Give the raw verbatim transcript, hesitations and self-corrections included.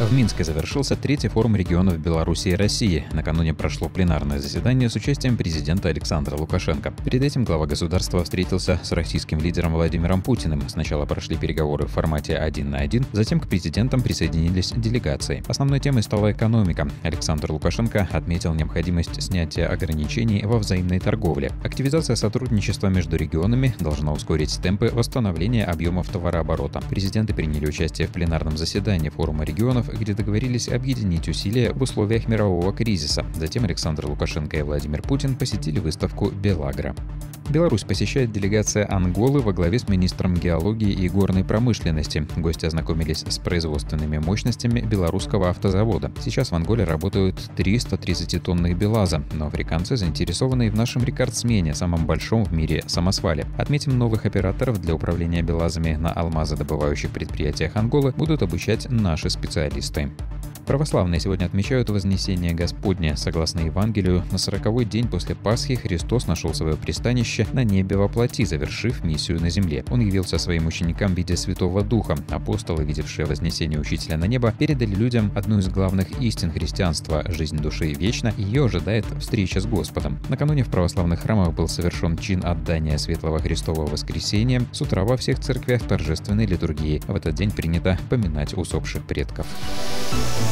В Минске завершился третий форум регионов Беларуси и России. Накануне прошло пленарное заседание с участием президента Александра Лукашенко. Перед этим глава государства встретился с российским лидером Владимиром Путиным. Сначала прошли переговоры в формате один на один, затем к президентам присоединились делегации. Основной темой стала экономика. Александр Лукашенко отметил необходимость снятия ограничений во взаимной торговле. Активизация сотрудничества между регионами должна ускорить темпы восстановления объемов товарооборота. Президенты приняли участие в пленарном заседании форума регионов, где договорились объединить усилия в условиях мирового кризиса. Затем Александр Лукашенко и Владимир Путин посетили выставку «Белагро». Беларусь посещает делегация Анголы во главе с министром геологии и горной промышленности. Гости ознакомились с производственными мощностями белорусского автозавода. Сейчас в Анголе работают триста тридцатитонных БелАЗа, но африканцы заинтересованы и в нашем рекордсмене, самом большом в мире самосвале. Отметим, новых операторов для управления БелАЗами на алмазодобывающих предприятиях Анголы будут обучать наши специалисты. Православные сегодня отмечают Вознесение Господне. Согласно Евангелию, на сороковой день после Пасхи Христос нашел свое пристанище на небе во плоти, завершив миссию на земле. Он явился своим ученикам в виде Святого Духа. Апостолы, видевшие вознесение Учителя на небо, передали людям одну из главных истин христианства – жизнь души вечна, и ее ожидает встреча с Господом. Накануне в православных храмах был совершен чин отдания Светлого Христового Воскресения. С утра во всех церквях торжественной литургии. В этот день принято поминать усопших предков.